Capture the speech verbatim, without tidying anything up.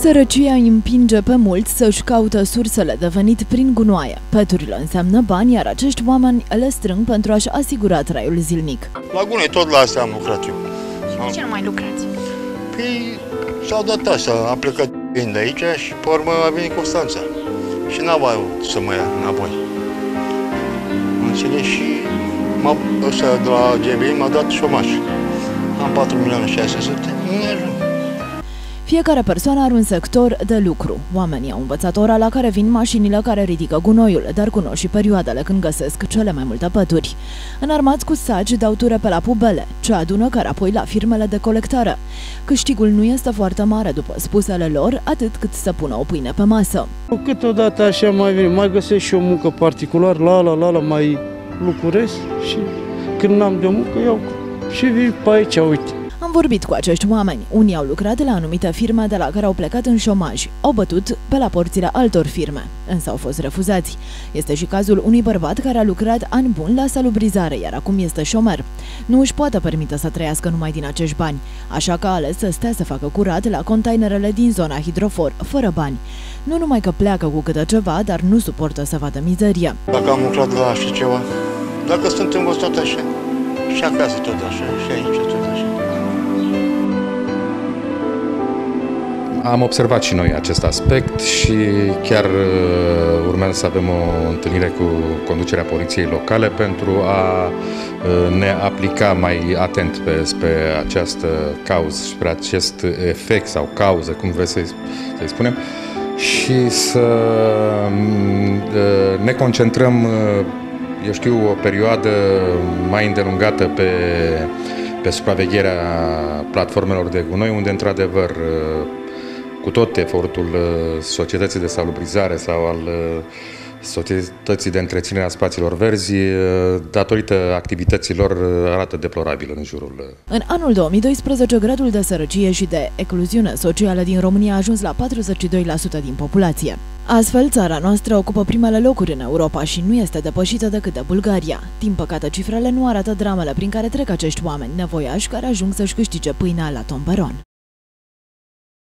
Sărăcia îi împinge pe mulți să-și caută sursele de venit prin gunoaie. Păturile înseamnă bani, iar acești oameni le strâng pentru a-și asigura traiul zilnic. La gunoi tot la asta am lucrat eu. Și de ce nu mai lucrați? Păi s-au dat asta, am plecat de aici și pe urmă a venit Constanța. Și n-am mai să mă ia înapoi. Înțeles? Și ăsta de la G B I m-a dat șomaș. Am patru milioane șase sute, nu ajung. Fiecare persoană are un sector de lucru. Oamenii au învățat ora la care vin mașinile care ridică gunoiul, dar cunosc și perioadele când găsesc cele mai multe pături. Înarmați cu sagi dau ture pe la pubele, ce adună care apoi la firmele de colectare. Câștigul nu este foarte mare, după spusele lor, atât cât să pună o pâine pe masă. Câteodată așa mai vine, mai găsesc și o muncă particulară, la la la la mai lucrez și când n-am de muncă iau și vin pe aici, uite. Am vorbit cu acești oameni. Unii au lucrat la anumite firme de la care au plecat în șomaj. Au bătut pe la porțile altor firme, însă au fost refuzați. Este și cazul unui bărbat care a lucrat ani buni la salubrizare, iar acum este șomer. Nu își poate permite să trăiască numai din acești bani, așa că a ales să stea să facă curat la containerele din zona Hidrofor, fără bani. Nu numai că pleacă cu câte ceva, dar nu suportă să vadă mizeria. Dacă am lucrat la așa ceva, dacă sunt învățat tot așa, și acasă tot așa, și aici tot așa. Am observat și noi acest aspect și chiar urmează să avem o întâlnire cu conducerea poliției locale pentru a ne aplica mai atent pe, spre această cauză, spre acest efect sau cauză, cum vreți să-i spunem, și să ne concentrăm, eu știu, o perioadă mai îndelungată pe, pe supravegherea platformelor de gunoi, unde într-adevăr cu tot efortul societății de salubrizare sau al societății de întreținere a spațiilor verzi, datorită activităților, arată deplorabil în jurul. În anul două mii doisprezece, gradul de sărăcie și de excluziune socială din România a ajuns la patruzeci și doi la sută din populație. Astfel, țara noastră ocupă primele locuri în Europa și nu este depășită decât de Bulgaria. Din păcate, cifrele nu arată dramele prin care trec acești oameni nevoiași care ajung să-și câștige pâinea la tomberon.